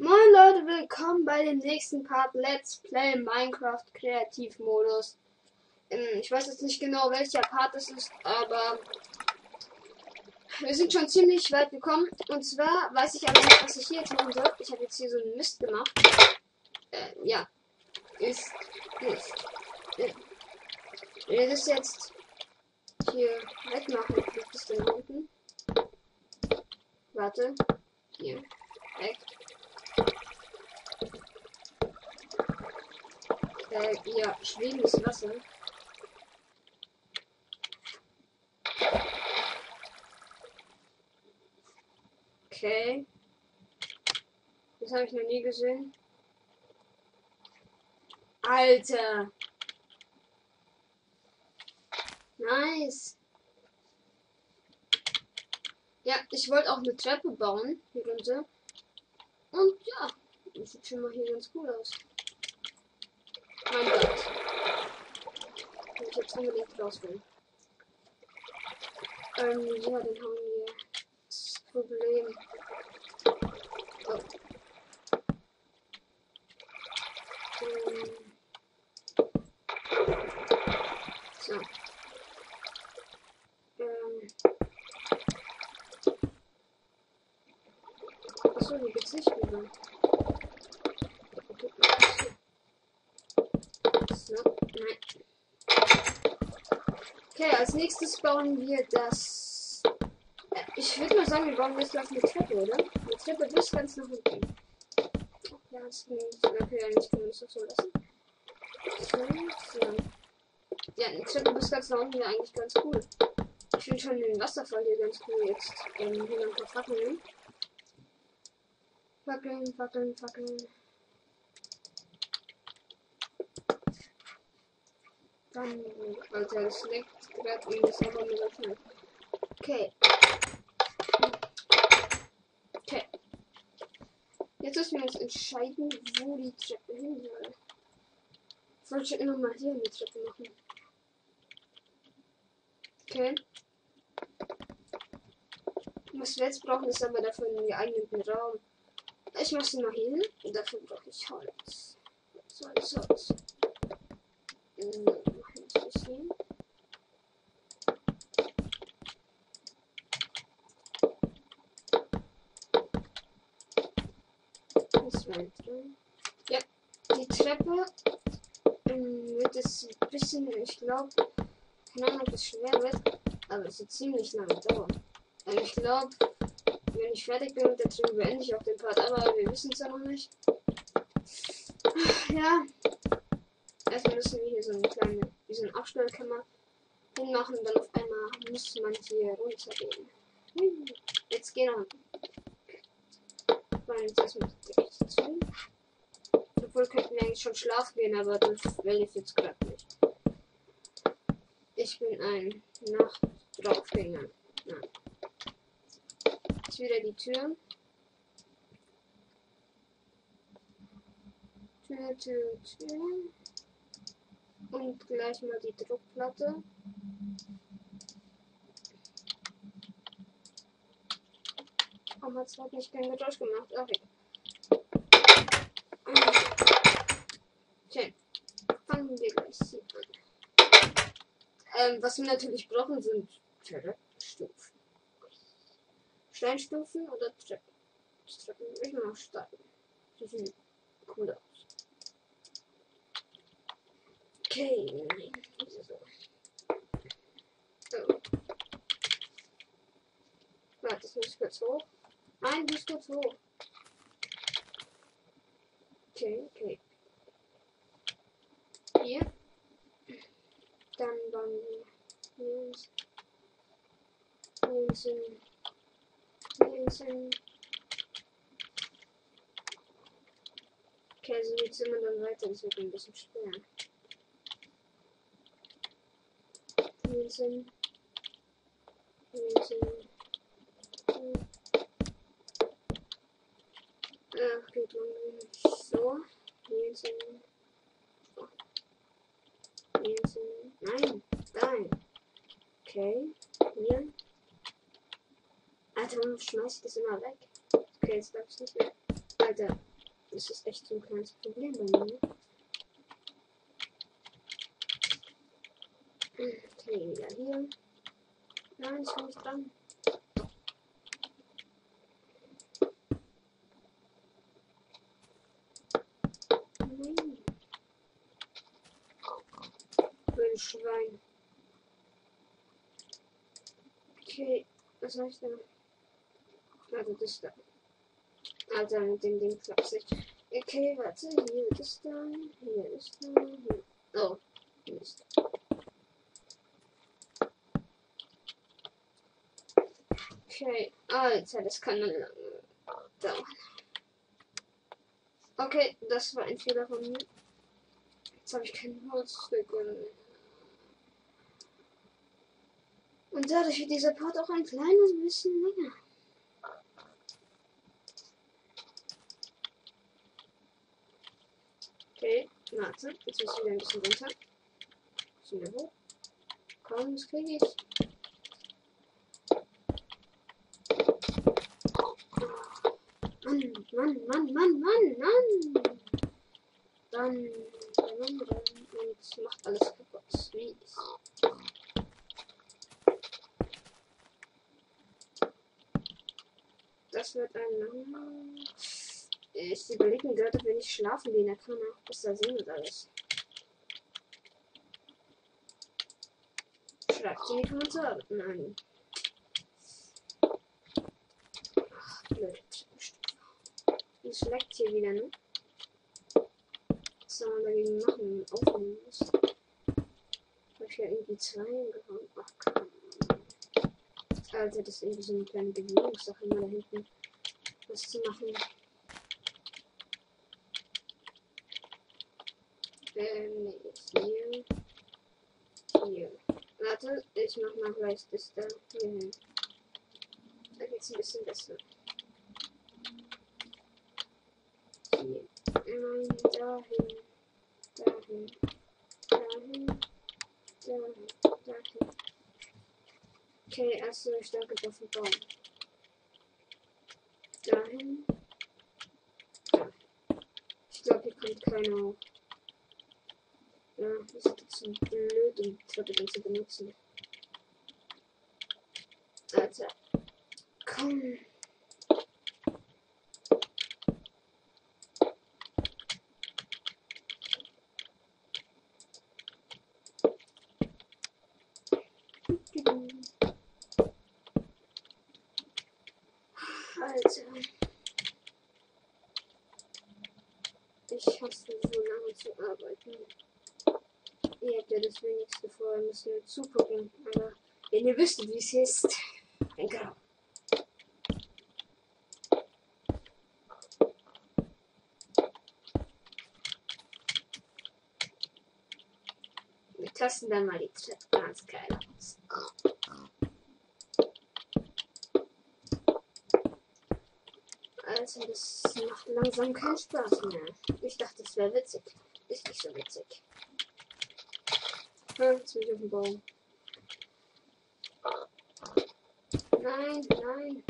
Moin Leute, willkommen bei dem nächsten Part Let's Play Minecraft Kreativ Modus. Ich weiß jetzt nicht genau, welcher Part es ist, aber wir sind schon ziemlich weit gekommen. Und zwar weiß ich aber nicht, was ich hier jetzt machen soll. Ich habe jetzt hier so einen Mist gemacht. Ja. Ist. Wenn wir das jetzt hier wegmachen, liegt es denn unten? Warte. Hier. Weg. Ja, schwebendes Wasser. Okay. Das habe ich noch nie gesehen. Alter. Nice. Ja, ich wollte auch eine Treppe bauen hier runter. Und ja, das sieht schon mal hier ganz cool aus. Mein Gott. Will ich jetzt unbedingt rausfinden. Ja, dann haben wir das Problem. Oh. So. Achso, hier geht's nicht rüber. So, nein. Okay, als nächstes bauen wir das. Ich würde mal sagen, wir bauen jetzt gleich eine Treppe, oder? Eine Treppe bis ganz nach unten. Ja, das ist okay, eigentlich können wir das auch so lassen. So. Ja, eine Treppe bis ganz nach unten wäre eigentlich ganz cool. Ich finde schon den Wasserfall hier ganz cool jetzt. Hier noch ein paar Fackeln. Fackeln. Dann, Alter, das leckt gerade irgendwie selber nur so schnell. Okay. Jetzt müssen wir uns entscheiden, wo die Treppe hin soll. Ich wollte immer mal hier eine Treppe machen. Okay. Was wir jetzt brauchen, ist aber dafür einen geeigneten Raum. Ich mache sie mal hier hin und dafür brauche ich Holz. Holz. Ja, die Treppe wird es ein bisschen, ich glaube, keine Ahnung, ob es schwer wird, aber es wird ziemlich lange dauern. Ich glaube, wenn ich fertig bin mit der Treppe, beende ich auch den Part, aber wir wissen es ja noch nicht. Ja, erstmal müssen wir hier so eine kleine, wie so eine Abstellkammer hinmachen, dann auf einmal muss man hier runtergehen. Jetzt gehen wir. Jetzt erstmal die zu. Obwohl könnten wir eigentlich schon schlafen gehen, aber das will ich jetzt gerade nicht. Ich bin ein Nachtdraufgänger. Ja. Jetzt wieder die Tür. Tür. Und gleich mal die Druckplatte. Aber es hat nicht kein Geräusch gemacht. Okay. Okay. Fangen wir gleich hier an. Was wir natürlich brauchen, sind Treppenstufen. Steinstufen oder Treppen? Treppen würde ich mal starten. Die sehen cool aus. Okay. So. Warte, das muss kurz hoch. Nein, die ist kurz hoch. Okay. Hier. Dann bauen wir hier hin. Okay, so geht's immer dann weiter. Das wird ein bisschen schwer. Hier hin. Ach, geht lang. So. Hier hin. Nein, nein. Okay. Hier. Alter, warum schmeiß ich das immer weg? Okay, jetzt darf ich nicht mehr. Alter. Das ist echt so ein kleines Problem bei mir. Okay, wieder hier. Nein, ich bin nicht dran. Nein. Blödes Schwein. Okay, was soll ich denn? Also das da. Also mit dem Ding klappt nicht. Okay, warte, hier ist dann, hier ist dann, hier. Oh, Mist. Okay, Alter, das kann dann lange dauern. Okay, das war ein Fehler von mir. Jetzt habe ich keinen Holzstücke mehr. Und dadurch wird dieser Part auch ein kleines bisschen länger. Okay, warte, jetzt muss ich wieder ein bisschen runter. Wieder hoch. Komm, das kriege ich. Mann. Dann und macht alles kaputt. Wie ist. Das wird ein langer. Ich überlege mir gerade, wenn ich schlafen gehe, dann kann man auch besser sehen und alles. Schreibt in die Kommentare. Nein. Ach, blöd. Das schlägt hier wieder, ne? Was soll man dagegen machen? Aufnehmen muss. Hab ich ja irgendwie 2 gehauen. Ach komm. Also das ist irgendwie so eine kleine Bewegungssache immer da hinten. Was zu machen. Nee, hier. Hier. Warte, ich mach mal gleich das da hier hin. Da geht's ein bisschen besser. Hier. Nein, dahin. Okay, erst so stark auf den Baum. Dahin. Ich glaube, hier kommt keiner hoch. Ja, das ist jetzt so blöd, um die Treppe dann zu benutzen. Alter. Komm. Alter. Ich hasse so lange zu arbeiten. Ihr habt ja das wenigste vorher, müsst nur zugucken. Aber wenn ihr wüsstet, wie es ist. Egal. Wir testen dann mal die Treppe ganz geil aus. Also, das macht langsam keinen Spaß mehr. Ich dachte, es wäre witzig. Ist nicht so witzig. Jetzt bin ich auf dem Baum. Nein.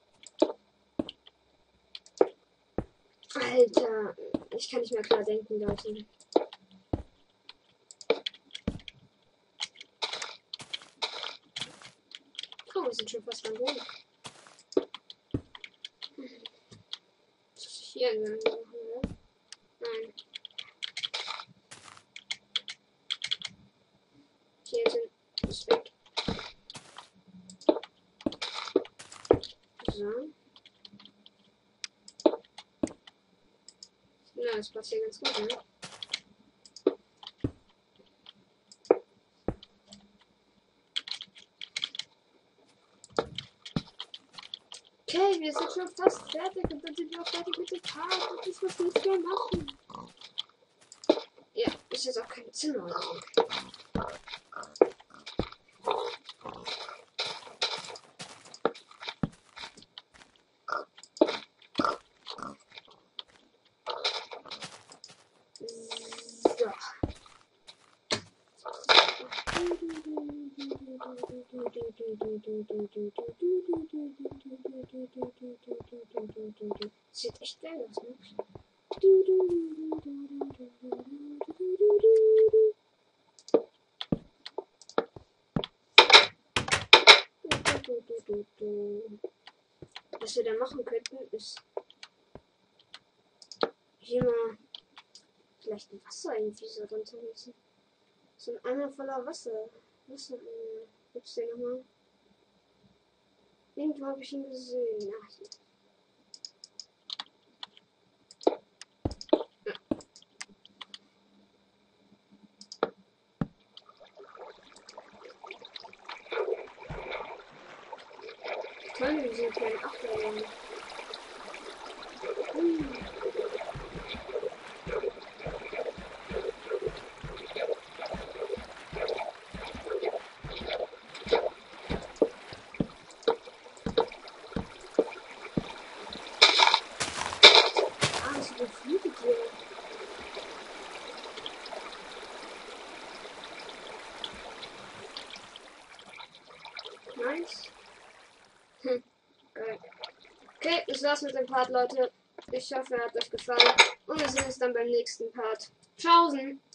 Alter, ich kann nicht mehr klar denken, Leute. Komm, wir sind schon fast am Boden. Hier machen, oder? Nein. Hier sind ist weg. So. Ja, das passt hier ganz gut, ne? Okay, wir sind schon fast fertig und dann sind wir auch fertig mit dem Part und das muss nicht mehr machen. Ja, ist jetzt auch kein Zimmer oder so. Sieht echt geil aus, ne? Was wir da machen könnten, ist hier mal vielleicht ein Wasser irgendwie so runtergießen. So ein Eimer voller Wasser. Gibt's den nochmal? Irgendwo habe ich ihn gesehen. Ach, hier. Toll, wir sind kein Achterland. Das überflutet hier. Nice. Geil. Okay, das war's mit dem Part, Leute. Ich hoffe, er hat euch gefallen. Und wir sehen uns dann beim nächsten Part. Tschaußen!